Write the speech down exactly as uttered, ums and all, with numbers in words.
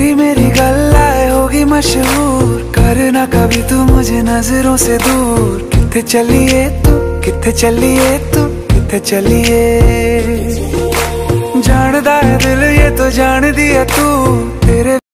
तेरी मेरी गल्लाए होगी मशहूर, करना कभी तू मुझे नजरों से दूर। किथे चलिए तू, किथे चलिए तू, किथे चलिए। जानदा है दिल ये तो जान दिया तू, तेरे